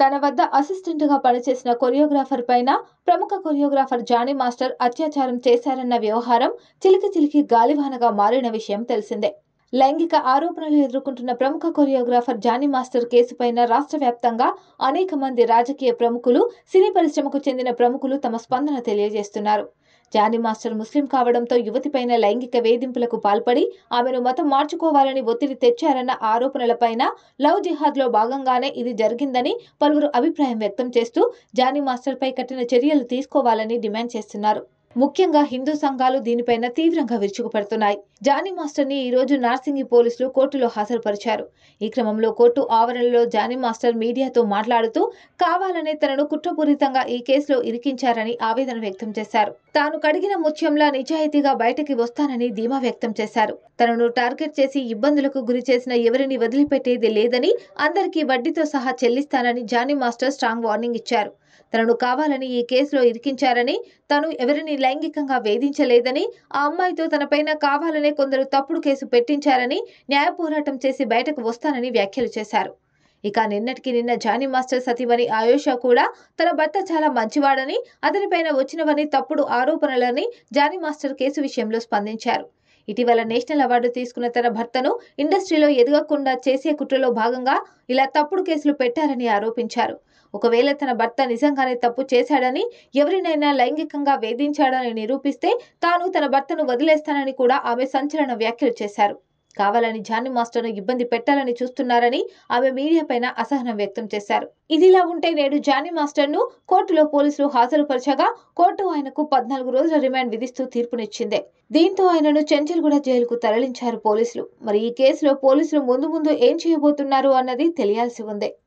తన వద్ద అసిస్టెంట్గా పనిచేసిన కొరియోగ్రాఫర్ పైన ప్రముఖ కొరియోగ్రాఫర్ జానీ మాస్టర్ అత్యాచారం చేశారన్న వ్యవహారం చిలికి గాలివానగా మారిన విషయం తెలిసిందే. లైంగిక ఆరోపణలు ఎదుర్కొంటున్న ప్రముఖ కొరియోగ్రాఫర్ జానీ మాస్టర్ కేసుపైన రాష్ట్ర వ్యాప్తంగా అనేక మంది రాజకీయ ప్రముఖులు, సినీ పరిశ్రమకు చెందిన ప్రముఖులు తమ స్పందన తెలియజేస్తున్నారు. జానీ మాస్టర్ ముస్లిం కావడంతో యువతిపైన లైంగిక వేధింపులకు పాల్పడి ఆమెను మతం మార్చుకోవాలని ఒత్తిడి తెచ్చారన్న ఆరోపణలపైన లవ్ జిహాద్లో భాగంగానే ఇది జరిగిందని పలువురు అభిప్రాయం వ్యక్తం చేస్తూ జానీ మాస్టర్పై కఠిన చర్యలు తీసుకోవాలని డిమాండ్ చేస్తున్నారు. ముఖ్యంగా హిందూ సంఘాలు దీనిపైన తీవ్రంగా విరుచుకుపడుతున్నాయి. జానీ మాస్టర్ ని ఈ రోజు నార్సింగి పోలీసులు కోర్టులో హాజరుపరిచారు. ఈ క్రమంలో కోర్టు ఆవరణలో జానీ మాస్టర్ మీడియాతో మాట్లాడుతూ కావాలనే తనను కుట్రపూరితంగా ఈ కేసులో ఇరికించారని ఆవేదన వ్యక్తం చేశారు. తాను కడిగిన ముత్యంలా నిజాయితీగా బయటకి వస్తానని ధీమా వ్యక్తం చేశారు. తనను టార్గెట్ చేసి ఇబ్బందులకు గురి చేసిన ఎవరిని వదిలిపెట్టేది లేదని, అందరికీ వడ్డీతో సహా చెల్లిస్తానని జానీ మాస్టర్ స్ట్రాంగ్ వార్నింగ్ ఇచ్చారు. తనను కావాలని ఈ కేసులో ఇరికించారని, తాను ఎవరిని లైంగికంగా వేధించలేదని, ఆ అమ్మాయితో తనపైన కావాలనే కొందరు తప్పుడు కేసు పెట్టించారని, న్యాయ పోరాటం చేసి బయటకు వస్తానని వ్యాఖ్యలు చేశారు. ఇక నిన్నటికి నిన్న జానీ మాస్టర్ సతీమణి ఆయేషా కూడా తన భర్త చాలా మంచివాడని, అతనిపైన వచ్చినవని తప్పుడు ఆరోపణలని జానీ మాస్టర్ కేసు విషయంలో స్పందించారు. ఇటీవల నేషనల్ అవార్డు తీసుకున్న తన భర్తను ఇండస్ట్రీలో ఎదగకుండా చేసే కుట్రలో భాగంగా ఇలా తప్పుడు కేసులు పెట్టారని ఆరోపించారు. ఒకవేళ తన భర్త నిజంగానే తప్పు చేశాడని, ఎవరినైనా లైంగికంగా వేధించాడని నిరూపిస్తే తాను తన భర్తను వదిలేస్తానని కూడా ఆమె సంచలన వ్యాఖ్యలు చేశారు. కావాలని జానీ మాస్టర్ను ఇబ్బంది పెట్టాలని చూస్తున్నారని ఆమె మీడియా పైన అసహనం వ్యక్తం చేశారు. ఇదిలా ఉంటే నేడు జానీ మాస్టర్ను కోర్టులో పోలీసులు హాజరుపరచగా కోర్టు ఆయనకు 14 రోజుల రిమాండ్ విధిస్తూ తీర్పునిచ్చింది. దీంతో ఆయనను చెంచల్గూడ జైలుకు తరలించారు పోలీసులు. మరి ఈ కేసులో పోలీసులు ముందు ఏం చేయబోతున్నారు అన్నది తెలియాల్సి ఉంది.